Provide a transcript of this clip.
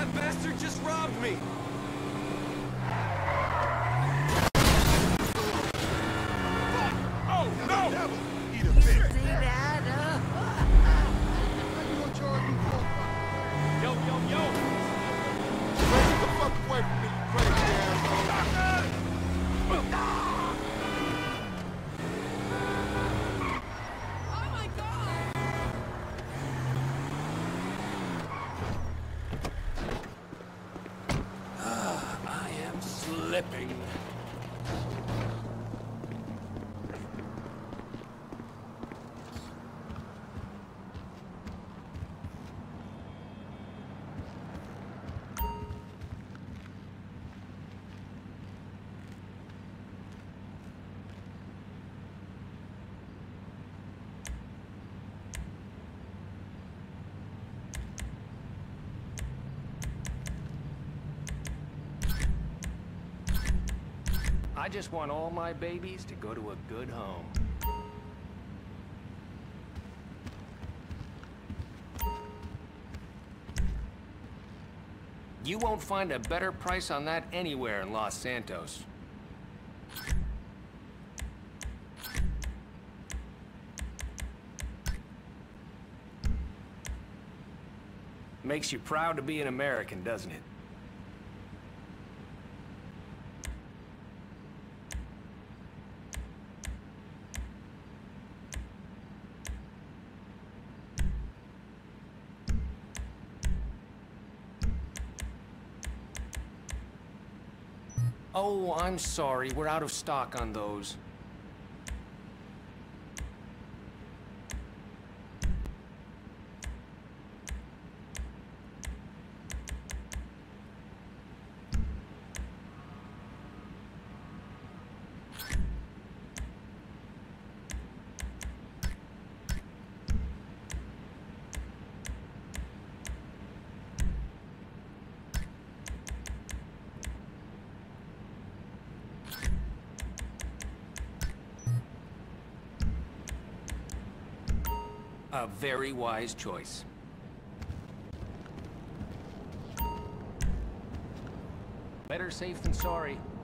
That bastard just robbed me! Oh, no! Devil, eat a bit. See that? How you gonna charge me for? Yo, yo, yo! Get the fuck away from me, you crazy asshole. Oh my God! I am slipping. I just want all my babies to go to a good home. You won't find a better price on that anywhere in Los Santos. Makes you proud to be an American, doesn't it? Oh, I'm sorry. We're out of stock on those. A very wise choice. Better safe than sorry.